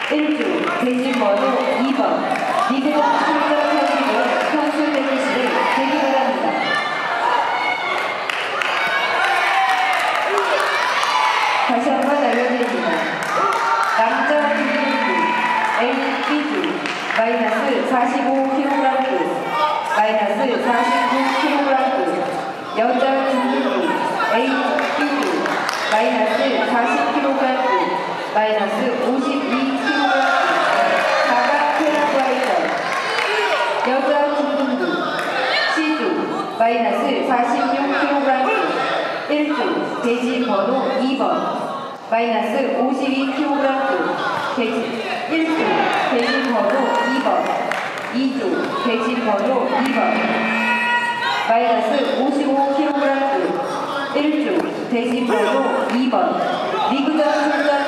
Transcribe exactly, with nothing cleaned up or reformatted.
일 주 대진번호 이 번 리그전 출전하시는 선수 대기실에 대기 바랍니다. 다시 한번 알려드립니다. 남자 중등부 에이 B조 마이너스 사십오 킬로그램급 마이너스 사십구 킬로그램급 여자 중등부 에이 B조 마이너스 사십 킬로그램급 마이너스 오십이 킬로그램급 사각 테라과이전 여자 중등부 C조 마이너스 사십육 킬로그램급 일 조 대진번호 이 번 마이너스 오십이 킬로그램급 대진 일 조 대진번호 이 번 이 조 대진번호 이 번 마이너스 오십오 킬로그램급 일 조 대진번호 이 번 리그전 출전